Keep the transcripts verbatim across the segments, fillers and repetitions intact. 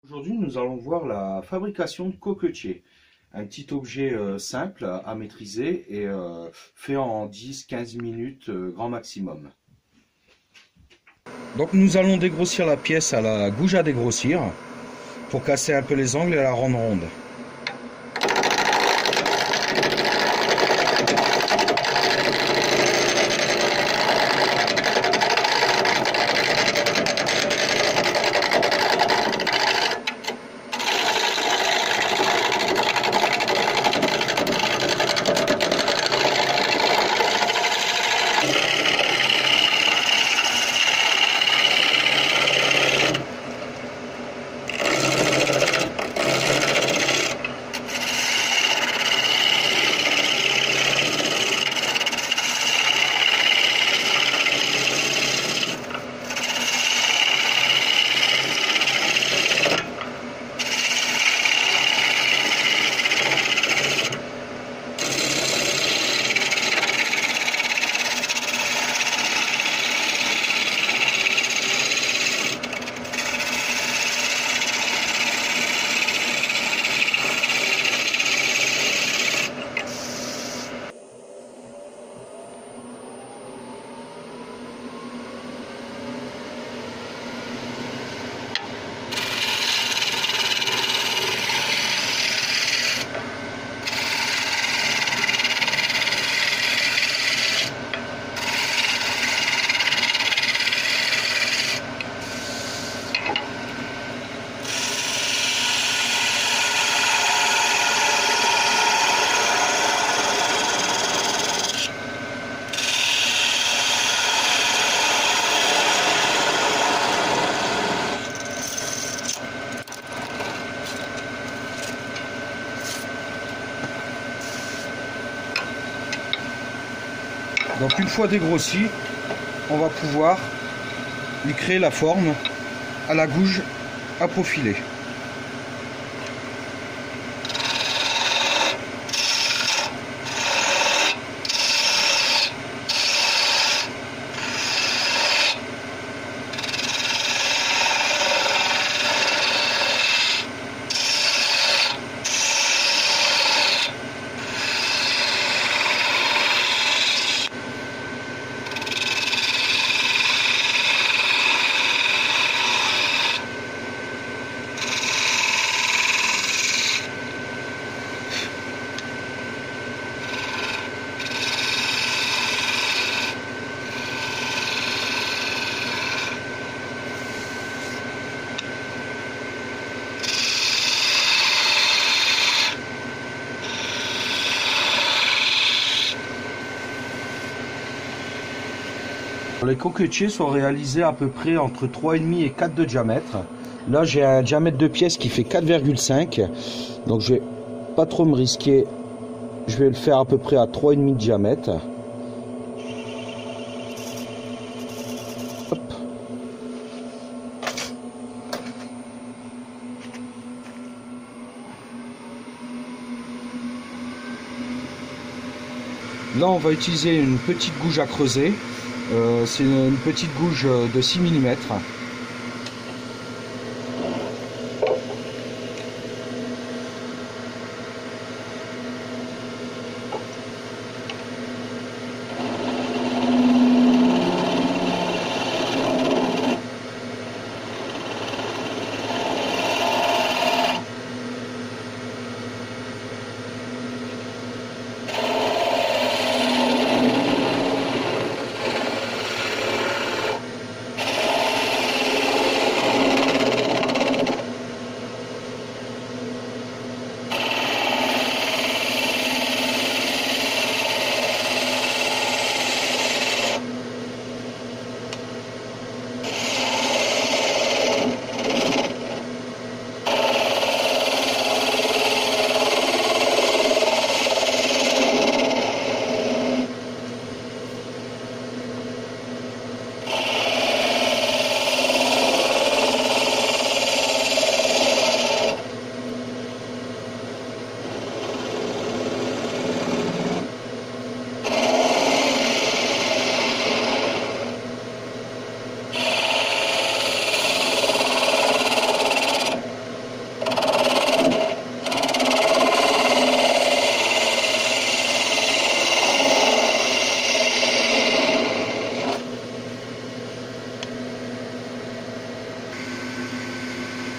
Aujourd'hui, nous allons voir la fabrication de coquetiers. Un petit objet euh, simple à, à maîtriser et euh, fait en dix à quinze minutes euh, grand maximum. Donc nous allons dégrossir la pièce à la gouge à dégrossir pour casser un peu les angles et la rendre ronde. Donc une fois dégrossi, on va pouvoir lui créer la forme à la gouge à profiler. Les coquetiers sont réalisés à peu près entre trois virgule cinq et quatre de diamètre. Là j'ai un diamètre de pièce qui fait quatre virgule cinq, donc je vais pas trop me risquer, je vais le faire à peu près à trois virgule cinq de diamètre. Hop. Là on va utiliser une petite gouge à creuser. Euh, c'est une petite gouge de six millimètres.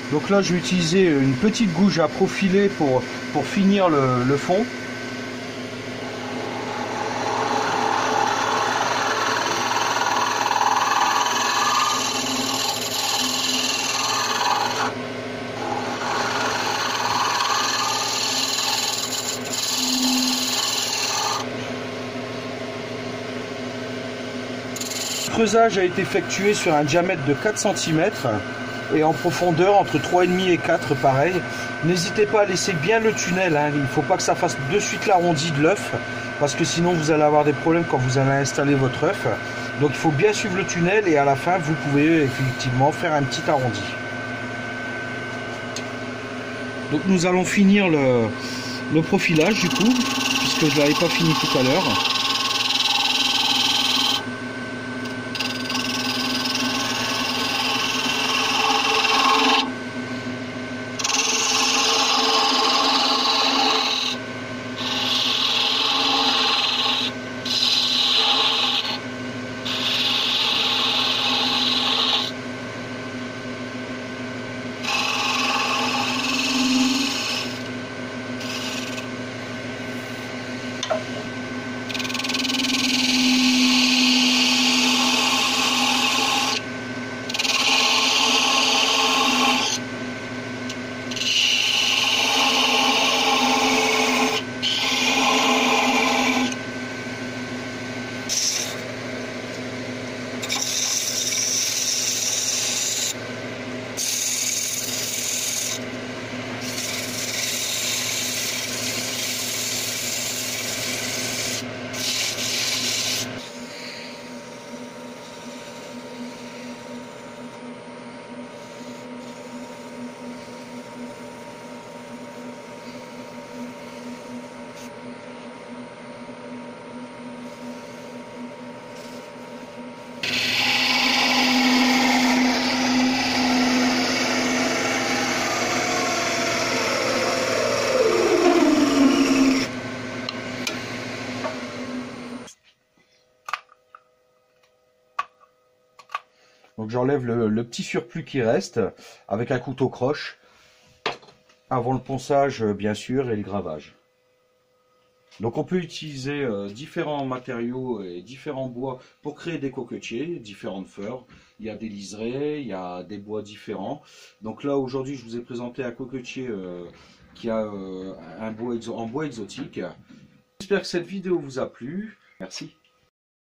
Donc là je vais utiliser une petite gouge à profiler pour, pour finir le, le fond. Le creusage a été effectué sur un diamètre de quatre centimètres et en profondeur entre trois virgule cinq et quatre, pareil. N'hésitez pas à laisser bien le tunnel, hein. Il ne faut pas que ça fasse de suite l'arrondi de l'œuf, parce que sinon vous allez avoir des problèmes quand vous allez installer votre œuf. Donc il faut bien suivre le tunnel et à la fin vous pouvez effectivement faire un petit arrondi. Donc nous allons finir le, le profilage du coup, puisque je ne l'avais pas fini tout à l'heure. Donc j'enlève le, le petit surplus qui reste avec un couteau croche avant le ponçage bien sûr et le gravage. Donc on peut utiliser euh, différents matériaux et différents bois pour créer des coquetiers, différentes fleurs. Il y a des liserés, il y a des bois différents. Donc là aujourd'hui je vous ai présenté un coquetier euh, qui a euh, un bois en bois exotique. J'espère que cette vidéo vous a plu. Merci.